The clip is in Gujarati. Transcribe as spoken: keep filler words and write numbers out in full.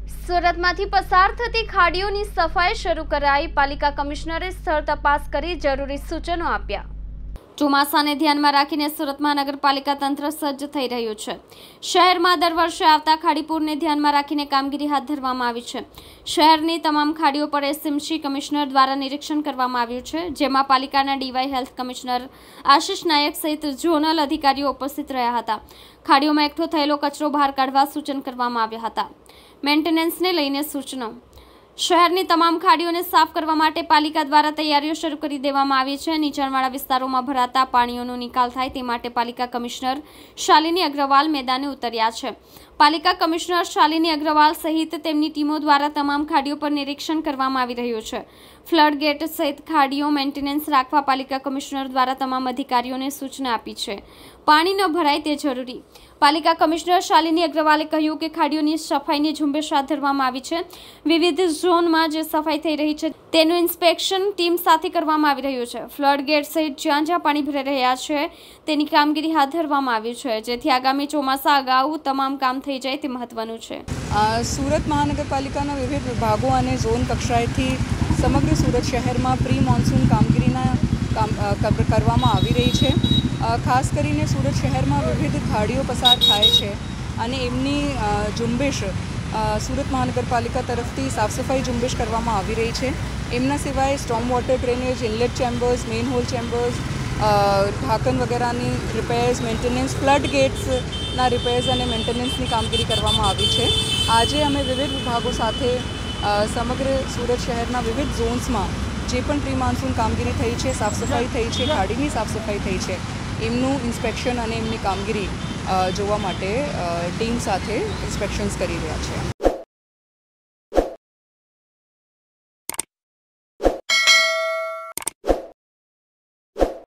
સુરતમાંથી પસાર થતી ખાડીઓની સફાઈ શરૂ કરાઈ। પાલિકા કમિશનરે સ્થળ તપાસ કરી જરૂરી સૂચનો આપ્યા। ચોમાસાને ધ્યાનમાં રાખીને સુરતમાં નગરપાલિકા તંત્ર સજ્જ થઈ રહ્યું છે। શહેરમાં દર વર્ષે આવતા ખાડીપૂરને ધ્યાનમાં રાખીને કામગીરી હાથ ધરવામાં આવી છે। શહેરની તમામ ખાડીઓ પર એસએમસી કમિશનર દ્વારા નિરીક્ષણ કરવામાં આવ્યું છે, જેમાં પાલિકાના DY health commissioner Ashish Nayak સહિત ઝોનલ અધિકારીઓ ઉપસ્થિત રહ્યા હતા। ખાડીઓમાં એકઠો થયેલો કચરો બહાર કાઢવા સૂચન કરવામાં આવ્યા હતા। મેન્ટેનન્સને લઈને સૂચનો। શહેરની તમામ ખાડીઓને સાફ કરવા માટે પાલિકા દ્વારા તૈયારીઓ શરૂ કરી દેવામાં આવી છે। નીચાણવાળા વિસ્તારોમાં ભરાતા પાણીઓનો નિકાલ થાય તે માટે પાલિકા કમિશનર શાલિની અગ્રવાલ મેદાને ઉતર્યા છે। પાલિકા કમિશનર શાલિની અગ્રવાલ સહિત તેમની ટીમો દ્વારા તમામ ખાડીઓ પર નિરીક્ષણ કરવામાં આવી રહ્યું છે। ફ્લડ ગેટ સહિત ખાડીઓ મેન્ટેનન્સ રાખવા પાલિકા કમિશનર દ્વારા તમામ અધિકારીઓને સૂચના આપી છે। પાણી ન ભરાય તે જરૂરી। પાલિકા કમિશનર શાલિની અગ્રવાલે કહ્યું કે ખાડીઓની સફાઈની ઝુંબેશ હાથ ધરવામાં આવી છે। વિવિધ ઝોનમાં જે સફાઈ થઈ રહી છે તેનું ઇન્સ્પેક્શન ટીમ સાથે કરવામાં આવી રહ્યું છે। ફ્લડ ગેટ સહિત જ્યાં જ્યાં પાણી ભરાઈ રહ્યા છે તેની કામગીરી હાથ ધરવામાં આવી છે, જેથી આગામી ચોમાસા અગાઉ તમામ કામ થઈ જાય તે મહત્વનું છે। સુરત મહાનગરપાલિકાના વિવિધ વિભાગો અને ઝોન કક્ષાએથી સમગ્ર સુરત શહેરમાં પ્રી મોન્સૂન કામગીરીના કામ કરવામાં આવી રહી છે। ખાસ કરીને સુરત શહેરમાં વિવિધ ખાડીઓ પસાર થાય છે અને એમની ઝુંબેશ સુરત મહાનગરપાલિકા તરફથી સાફ સફાઈ ઝુંબેશ કરવામાં આવી રહી છે। એમના સિવાય storm water drainage, inlet chambers, manhole chambers, ઢાંકણ વગેરેની રિપેર્સ, મેન્ટેનન્સ, ફ્લડ ગેટ્સના રિપેર્સ અને મેન્ટેનન્સની કામગીરી કરવામાં આવી છે। આજે અમે વિવિધ વિભાગો સાથે સમગ્ર સુરત શહેરના વિવિધ ઝોન્સમાં જે પણ પ્રી મોન્સૂન કામગીરી થઈ છે, સાફ સફાઈ થઈ છે, ખાડીની સાફ સફાઈ થઈ છે, એમનું ઇન્સ્પેક્શન અને એમની કામગીરી જોવા માટે ટીમ સાથે ઇન્સ્પેક્શન્સ કરી રહ્યા છે।